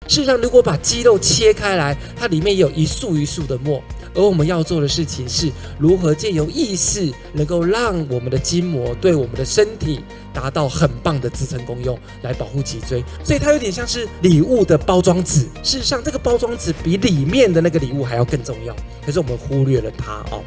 事实上，如果把肌肉切开来，它里面也有一束一束的膜。而我们要做的事情是如何借由意识，能够让我们的筋膜对我们的身体达到很棒的支撑功用，来保护脊椎。所以它有点像是礼物的包装纸。事实上，这个包装纸比里面的那个礼物还要更重要，可是我们忽略了它哦。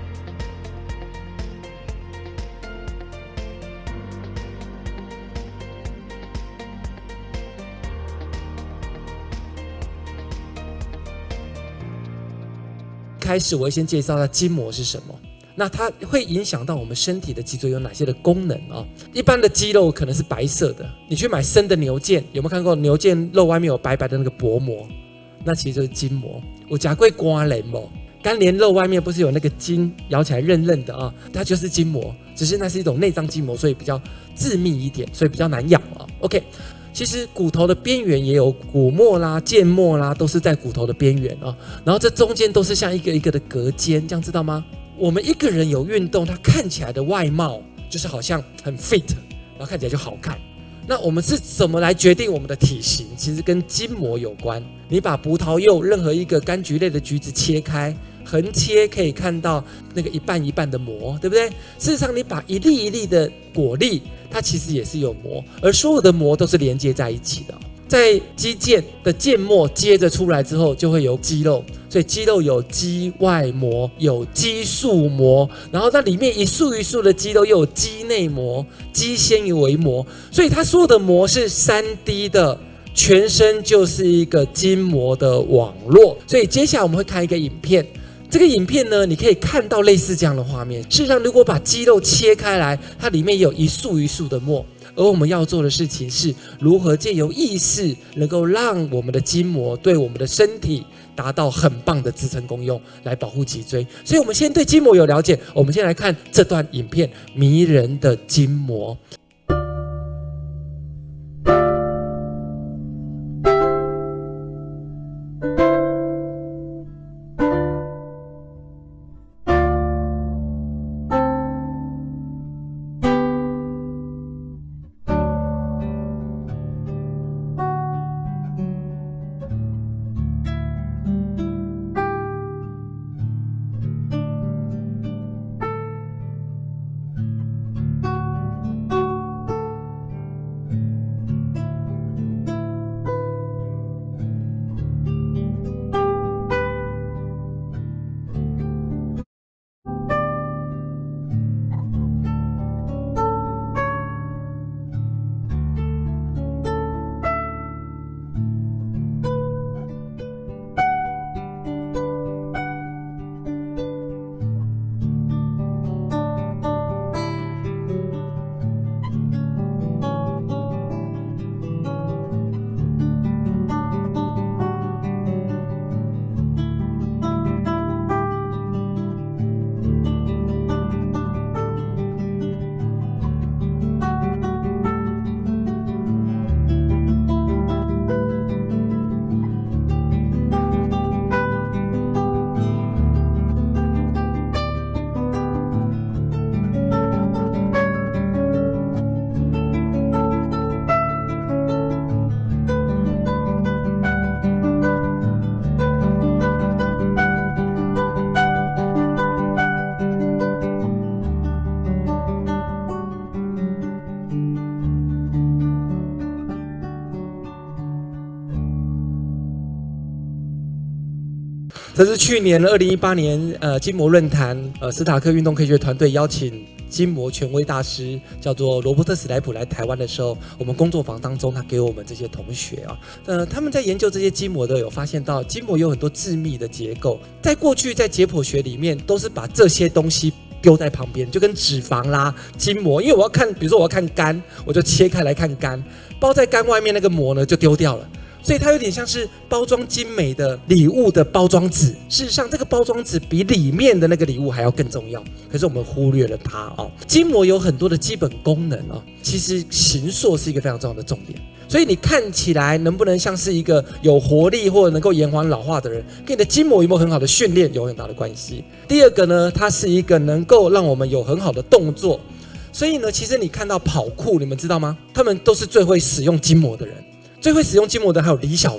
开始我会先介绍一下筋膜是什么，那它会影响到我们身体的脊椎有哪些的功能啊？一般的肌肉可能是白色的，你去买生的牛腱，有没有看过牛腱肉外面有白白的那个薄膜？那其实就是筋膜。我讲过肝连膜，肝连肉外面不是有那个筋，咬起来韧韧的啊，它就是筋膜，只是那是一种内脏筋膜，所以比较致密一点，所以比较难咬啊。OK。其实骨头的边缘也有骨膜啦、腱膜啦，都是在骨头的边缘啊。然后这中间都是像一个一个的隔间，这样知道吗？我们一个人有运动，他看起来的外貌就是好像很 fit， 然后看起来就好看。那我们是怎么来决定我们的体型？其实跟筋膜有关。你把葡萄柚任何一个柑橘类的橘子切开，横切可以看到那个一半一半的膜，对不对？事实上，你把一粒一粒的果粒，它其实也是有膜，而所有的膜都是连接在一起的。在肌腱的腱膜接着出来之后，就会有肌肉，所以肌肉有肌外膜，有肌束膜，然后那里面一束一束的肌肉又有肌内膜、肌纤维膜，所以它所有的膜是3D 的。全身就是一个筋膜的网络，所以接下来我们会看一个影片。这个影片呢，你可以看到类似这样的画面。事实上，如果把肌肉切开来，它里面也有一束一束的膜。而我们要做的事情是如何借由意识，能够让我们的筋膜对我们的身体达到很棒的支撑功用，来保护脊椎。所以我们先对筋膜有了解，我们先来看这段影片，迷人的筋膜。这是去年2018年筋膜论坛斯塔克运动科学团队邀请筋膜权威大师叫做罗伯特史莱普来台湾的时候，我们工作坊当中他给我们这些同学啊，他们在研究这些筋膜的有发现到筋膜有很多致密的结构，在过去在解剖学里面都是把这些东西丢在旁边，就跟脂肪啦、筋膜，因为我要看，比如说我要看肝，我就切开来看肝，包在肝外面那个膜呢就丢掉了。所以它有点像是包装精美的礼物的包装纸。事实上，这个包装纸比里面的那个礼物还要更重要，可是我们忽略了它哦。筋膜有很多的基本功能哦，其实形塑是一个非常重要的重点。所以你看起来能不能像是一个有活力或者能够延缓老化的人，跟你的筋膜有没有很好的训练有很大的关系。第二个呢，它是一个能够让我们有很好的动作。所以呢，其实你看到跑酷，你们知道吗？他们都是最会使用筋膜的人。最会使用筋膜的还有李小龙，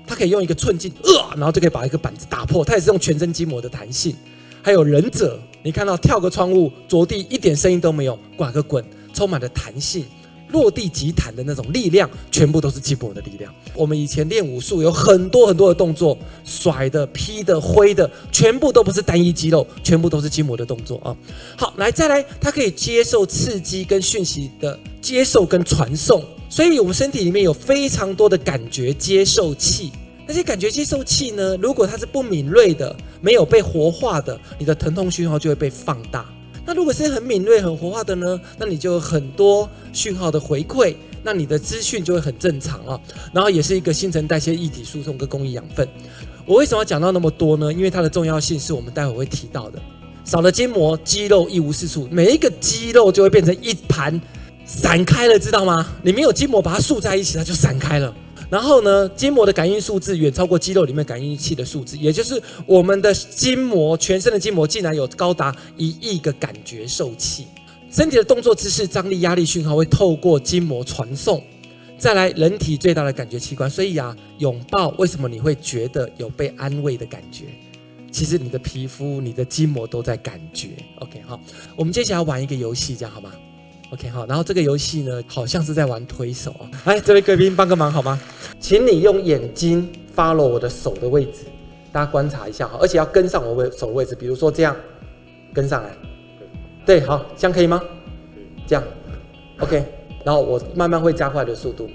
它可以用一个寸劲，然后就可以把一个板子打破。它也是用全身筋膜的弹性。还有忍者，你看到跳个窗户着地一点声音都没有，滚个滚，充满了弹性，落地即弹的那种力量，全部都是筋膜的力量。我们以前练武术有很多的动作，甩的、劈的、挥的，全部都不是单一肌肉，全部都是筋膜的动作啊。好，来再来，它可以接受刺激跟讯息的接受跟传送。所以我们身体里面有非常多的感觉接受器，那些感觉接受器呢，如果它是不敏锐的，没有被活化的，你的疼痛讯号就会被放大。那如果是很敏锐、很活化的呢，那你就有很多讯号的回馈，那你的资讯就会很正常啊。然后也是一个新陈代谢液体输送跟供应养分。我为什么要讲到那么多呢？因为它的重要性是我们待会会提到的。少了筋膜，肌肉一无是处，每一个肌肉就会变成一盘散开了，知道吗？你没有筋膜把它束在一起，它就散开了。然后呢，筋膜的感应数字远超过肌肉里面感应器的数字，也就是我们的筋膜，全身的筋膜竟然有高达1亿个感觉受器。身体的动作、姿势、张力、压力讯号会透过筋膜传送。再来，人体最大的感觉器官，所以啊，拥抱为什么你会觉得有被安慰的感觉？其实你的皮肤、你的筋膜都在感觉。OK， 好，我们接下来玩一个游戏，这样好吗？OK， 好，然后这个游戏呢，好像是在玩推手啊。来，这位贵宾帮个忙好吗？请你用眼睛 follow 我的手的位置，大家观察一下哈，而且要跟上我手的位置，比如说这样跟上来。对，好，这样可以吗？这样 ，OK， 然后我慢慢会加快的速度。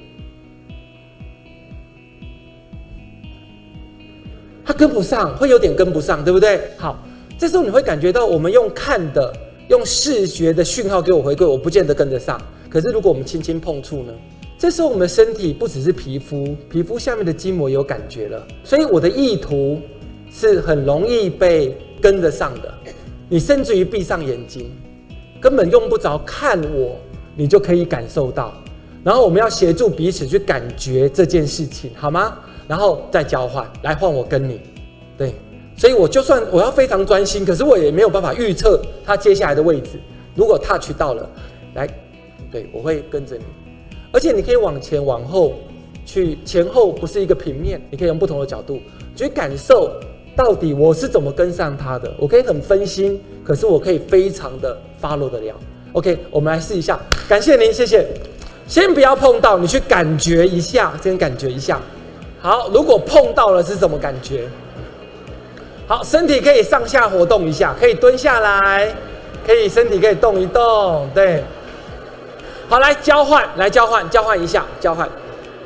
它跟不上，会有点跟不上，对不对？好，这时候你会感觉到我们用看的。用视觉的讯号给我回馈，我不见得跟得上。可是如果我们轻轻碰触呢？这时候我们的身体不只是皮肤，皮肤下面的筋膜有感觉了，所以我的意图是很容易被跟得上的。你甚至于闭上眼睛，根本用不着看我，你就可以感受到。然后我们要协助彼此去感觉这件事情，好吗？然后再交换，来换我跟你，对。所以我就算我要非常专心，可是我也没有办法预测他接下来的位置。如果 touch 到了，来，对，我会跟着你。而且你可以往前往后去，前后不是一个平面，你可以用不同的角度去感受到底我是怎么跟上他的。我可以很分心，可是我可以非常的 follow 得了。OK， 我们来试一下。感谢您，谢谢。先不要碰到，你去感觉一下，先感觉一下。好，如果碰到了是什么感觉？好，身体可以上下活动一下，可以蹲下来，可以身体可以动一动，对。好，来交换，来交换一下，交换。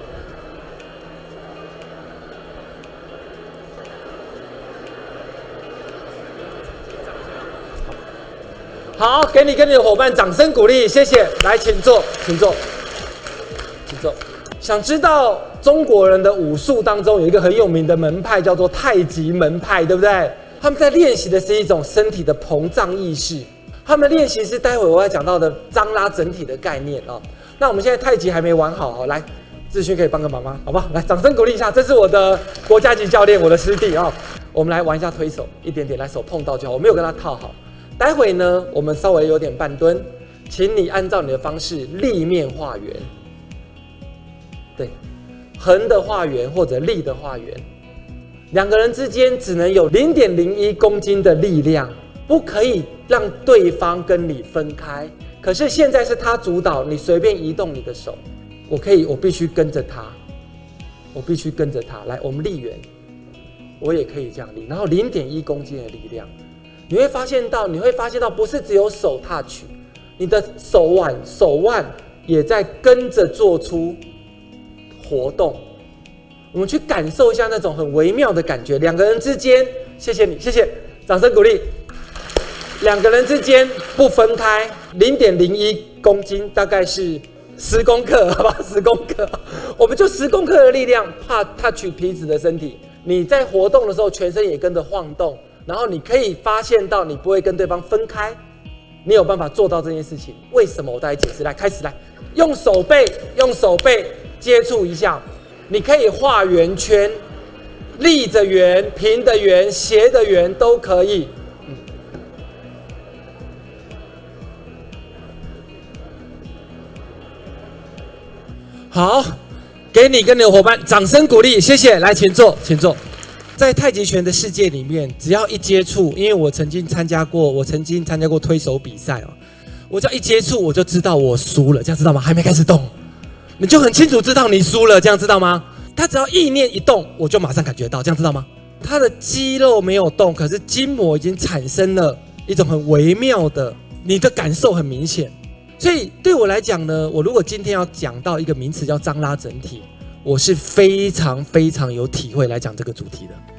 好，给你跟你的伙伴掌声鼓励，谢谢。来，请坐，请坐，请坐。想知道中国人的武术当中有一个很有名的门派叫做太极门派，对不对？他们在练习的是一种身体的膨胀意识，他们练习是待会我要讲到的张拉整体的概念哦。那我们现在太极还没玩好哦，来，志勋可以帮个忙吗？好不好？来，掌声鼓励一下，这是我的国家级教练，我的师弟哦。我们来玩一下推手，一点点，来手碰到就好，我没有跟他套好。待会呢，我们稍微有点半蹲，请你按照你的方式立面画圆。对，横的画圆或者立的画圆，两个人之间只能有0.01公斤的力量，不可以让对方跟你分开。可是现在是他主导，你随便移动你的手，我必须跟着他，我必须跟着他。来，我们立圆，我也可以这样立，然后0.1公斤的力量，你会发现到不是只有手 touch， 你的手腕也在跟着做出活动，我们去感受一下那种很微妙的感觉。两个人之间，谢谢你，谢谢，掌声鼓励。两个人之间不分开，0.01公斤，大概是10公克，好吧，10公克，我们就10公克的力量，怕 touch 彼此的身体。你在活动的时候，全身也跟着晃动，然后你可以发现到你不会跟对方分开，你有办法做到这件事情。为什么？我再来解释。来，开始，来，用手背接触一下，你可以画圆圈，立着圆、平的圆、斜的圆都可以。好， 给你跟你的伙伴掌声鼓励，谢谢。来，请坐，请坐。在太极拳的世界里面，只要一接触，因为我曾经参加过推手比赛哦，我只要一接触，我就知道我输了，这样知道吗？还没开始动，你就很清楚知道你输了，这样知道吗？他只要意念一动，我就马上感觉到，这样知道吗？他的肌肉没有动，可是筋膜已经产生了一种很微妙的，你的感受很明显。所以对我来讲呢，我如果今天要讲到一个名词叫张拉整体，我是非常非常有体会来讲这个主题的。